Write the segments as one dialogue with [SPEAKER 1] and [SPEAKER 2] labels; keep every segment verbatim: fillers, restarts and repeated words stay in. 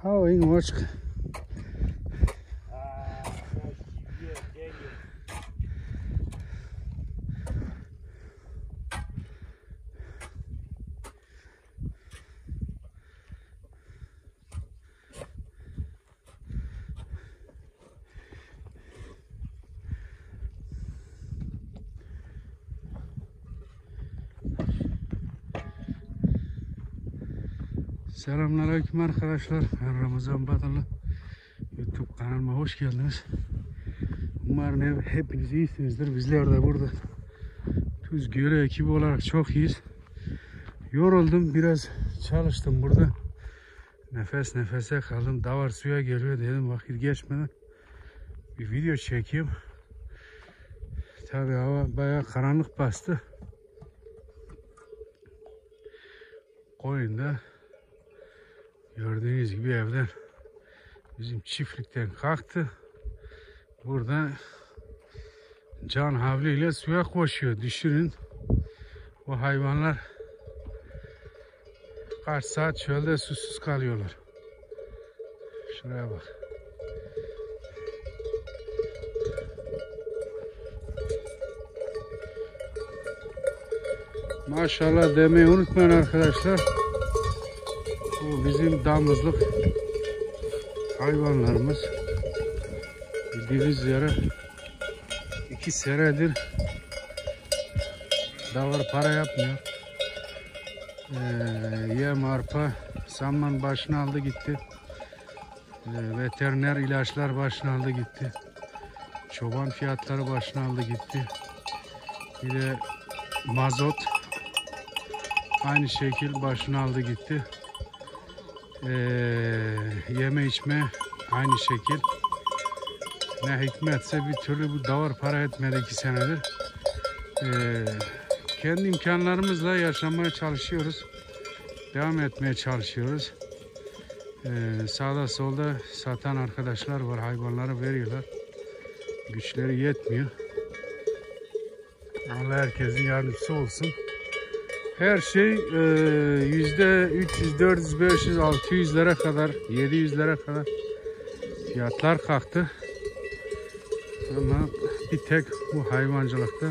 [SPEAKER 1] Hava yine açık. Selamünaleyküm arkadaşlar. Ben Ramazan Badalı. YouTube kanalıma hoş geldiniz. Umarım hepiniz iyisinizdir. Bizler de burada Tuz Gölü ekibi olarak çok iyiyiz. Yoruldum, biraz çalıştım burada. Nefes nefese kaldım. Davar suya geliyor dedim, vakit geçmeden bir video çekeyim. Tabii hava bayağı karanlık bastı. Koyun da gördüğünüz gibi evden, bizim çiftlikten kalktı. Burada can havliyle suya koşuyor. Düşünün, o hayvanlar kaç saat çölde susuz kalıyorlar. Şuraya bak. Maşallah demeyi unutmayın arkadaşlar. Bu bizim damızlık hayvanlarımız. Bildiğiniz üzere iki senedir davar para yapmıyor. Ee, yem, arpa, saman başına aldı gitti. Ee, veteriner ilaçlar başına aldı gitti. Çoban fiyatları başına aldı gitti. Bir de mazot aynı şekil başına aldı gitti. Ee, yeme içme aynı şekil. Ne hikmetse bir türlü bu davar para etmedi iki senedir. Ee, kendi imkanlarımızla yaşamaya çalışıyoruz. Devam etmeye çalışıyoruz. Ee, sağda solda satan arkadaşlar var. Hayvanları veriyorlar. Güçleri yetmiyor. Allah herkesin yardımcısı olsun. Her şey yüzde üç yüz, dört yüz, beş yüz, altı yüzlere kadar, yedi yüzlere kadar fiyatlar kalktı. Ama bir tek bu hayvancılıkta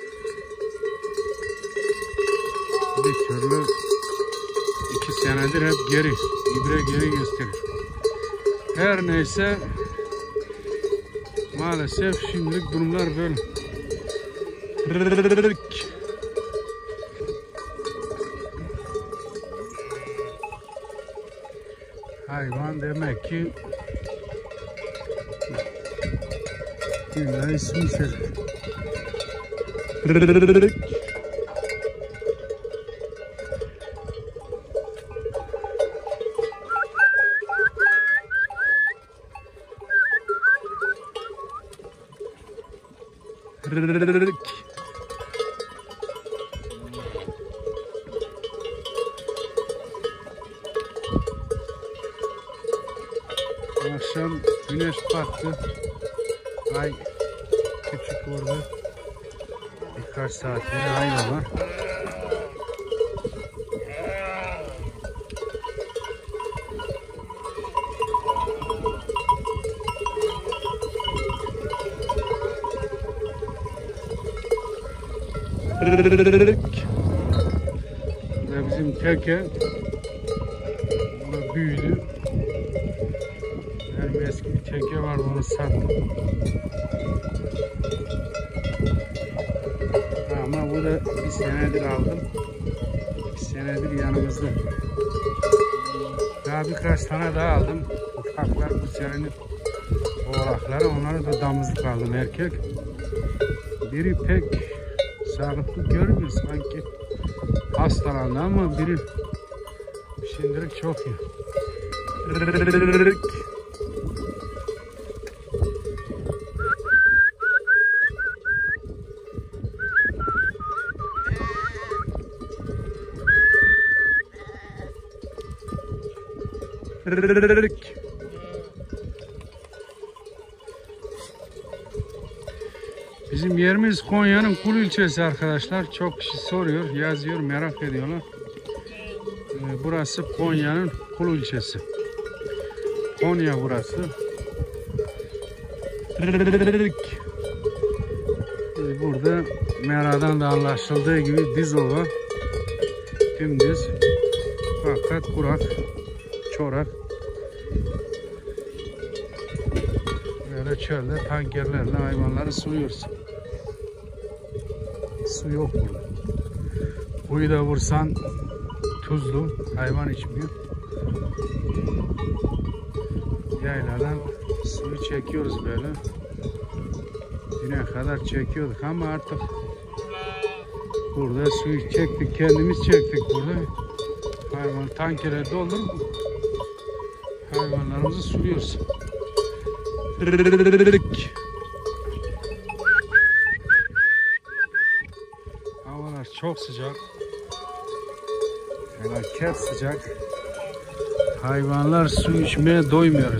[SPEAKER 1] bir türlü iki senedir hep geri, ibre geri gösterir. Her neyse, maalesef şimdilik durumlar böyle. Hayvan demek ki illa ismi şey. Akşam güneş battı. Ay küçük orada. Birkaç saattir ay var. Ve bizim teke burada büyüdü. Benim eski bir teke vardı, onu sattım. Ama bu da bir senedir aldım. Bir senedir yanımızda. Daha birkaç tane daha aldım. Ufaklar bu senenin oğlakları. Onları da damızlık aldım, erkek. Biri pek sağlıklı görünmüyor sanki. Hastalandı ama biri şimdilik çok iyi. Bizim yerimiz Konya'nın Kulu ilçesi arkadaşlar. Çok kişi soruyor, yazıyor, merak ediyorlar. Burası Konya'nın Kulu ilçesi. Konya burası. Burada meradan da anlaşıldığı gibi düz ova. Dümdüz. Fakat kurak. Çorak. Böyle çölde tankerlerle hayvanları suluyoruz. Su yok burada. Kuyu da vursan tuzlu. Hayvan içmiyor. Yayladan suyu çekiyoruz böyle. Düne kadar çekiyorduk ama artık burada suyu çektik, kendimiz çektik burada. Hayvan tankere doldurup hayvanlarımızı suluyoruz. Havalar çok sıcak. Felaket sıcak. Hayvanlar su içmeye doymuyor.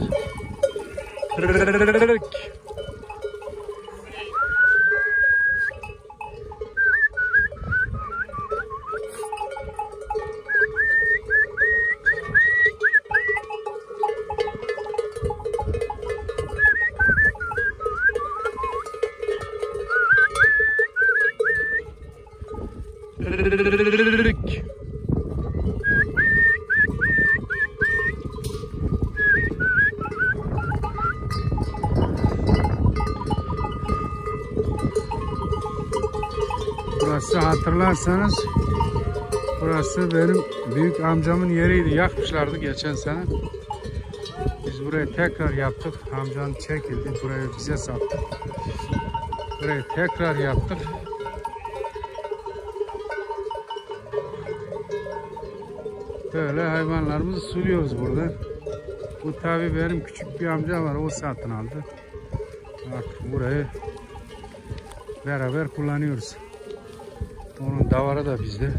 [SPEAKER 1] Burası hatırlarsanız burası benim büyük amcamın yeriydi. Yakmışlardı geçen sene. Biz burayı tekrar yaptık. Amcam çekildi. Burayı bize sattı. Burayı tekrar yaptık. Böyle hayvanlarımızı suluyoruz burada. Bu tabi benim küçük bir amca var. O satın aldı. Artık burayı beraber kullanıyoruz. Onun davarı da bizde.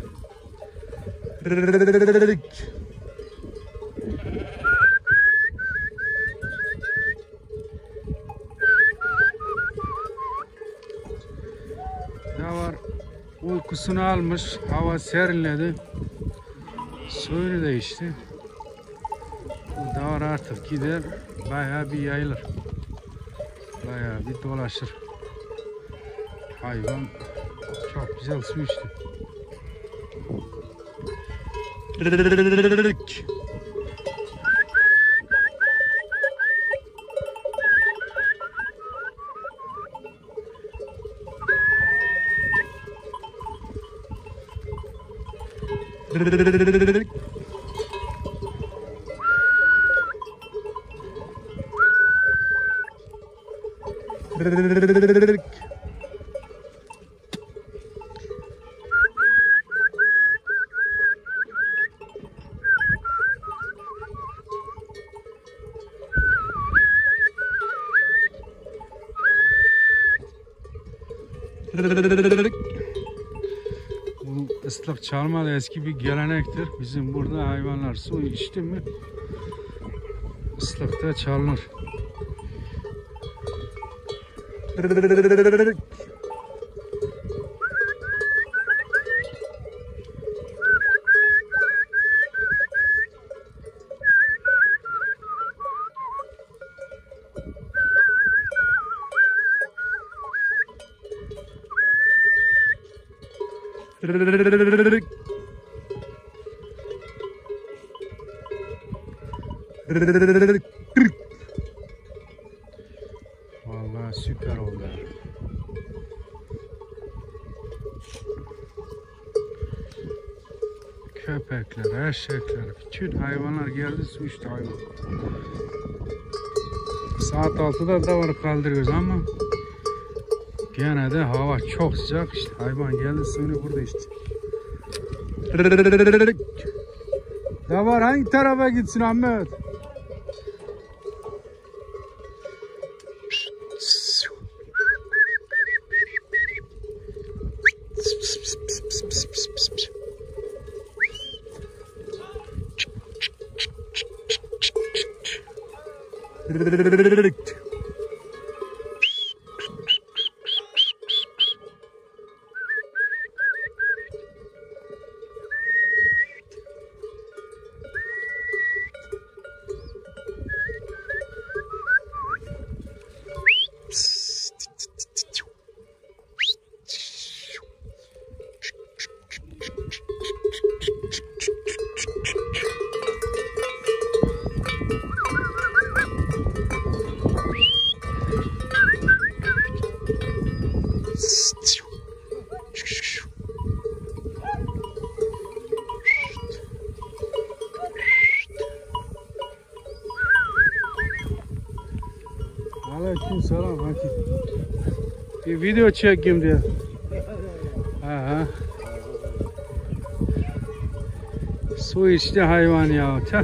[SPEAKER 1] Davar uykusunu almış. Hava serinledi. Suyunu değişti. Bu davar artık gider. Bayağı bir yayılır. Bayağı bir dolaşır. Hayvan çok güzel su içti. Bu ıslık çalma da eski bir gelenektir. Bizim burada hayvanlar su içti mi ıslık da çalınır. Vallahi süper oldu. Köpekler, eşekler, bütün hayvanlar geldi, su içti hayvan. Saat altıda davarı kaldırıyoruz ama gene de hava çok sıcak. İşte hayvan geldi, suyunu burada içti. Davar hangi tarafa gitsin Ahmet? Aleyküm selam Hakim. Bir video çekeyim diye. Aha. Su içti hayvan ya. Tah.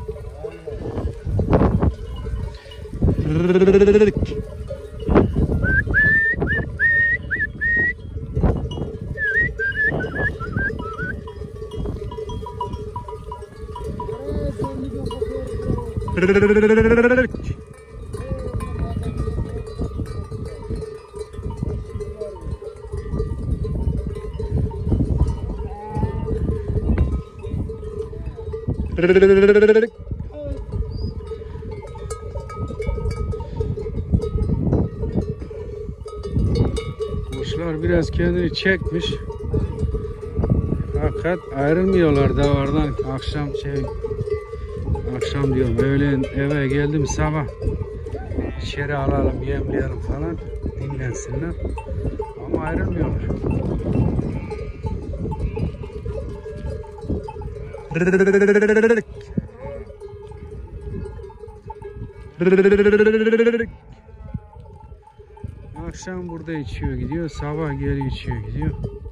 [SPEAKER 1] Kuşlar biraz kendini çekmiş. Fakat ayrılmıyorlar davardan. Akşam şey akşam diyorum, öğlen eve geldim, sabah içeri alalım, yemleyelim falan, dinlensinler. Ama ayrılmıyorlar. Akşam burada içiyor gidiyor, sabah geri içiyor gidiyor.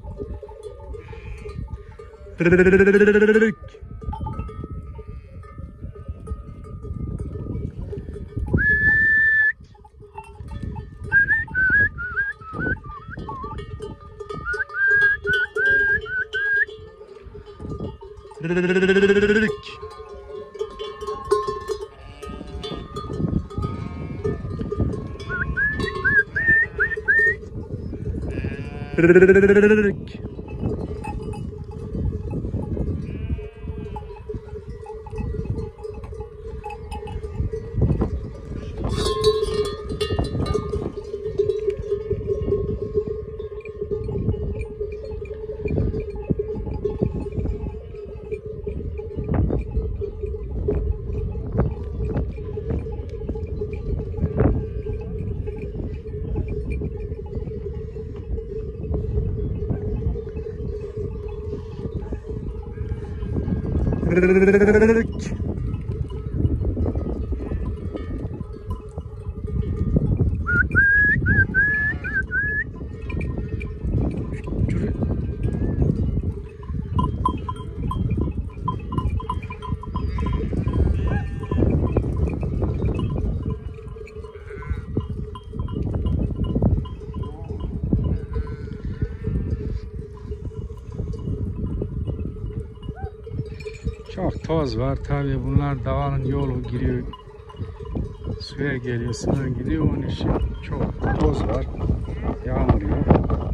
[SPEAKER 1] Çok toz var tabi, bunlar dağın yolu giriyor, suya geliyor, suya gidiyor, onun için çok toz var, yağmur yok.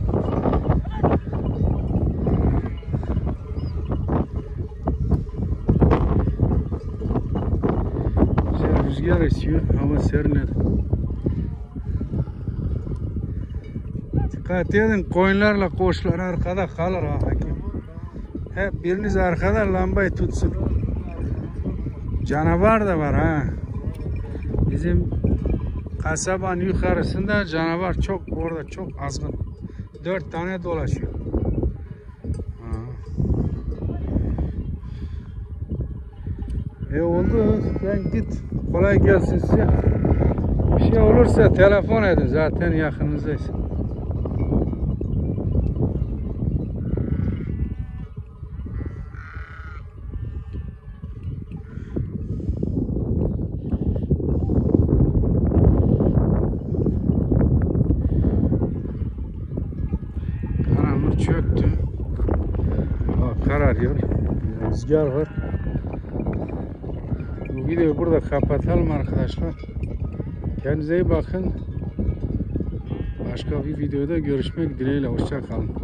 [SPEAKER 1] Güzel rüzgar esiyor, hava serinledi. Dikkat edin, koyunlarla koçlar arkada kalır ha Hakim. Hep biriniz arkada lambayı tutsun. Canavar da var ha. Bizim kasabanın yukarısında canavar çok, orada çok azgın. Dört tane dolaşıyor. Ha. E oldu, sen git. Kolay gelsin size. Bir şey olursa telefon edin, zaten yakınızdayız. Çöktü. Hava kararıyor. Rüzgar var. Bu videoyu burada kapatalım arkadaşlar. Kendinize iyi bakın. Başka bir videoda görüşmek dileğiyle. Hoşça kalın.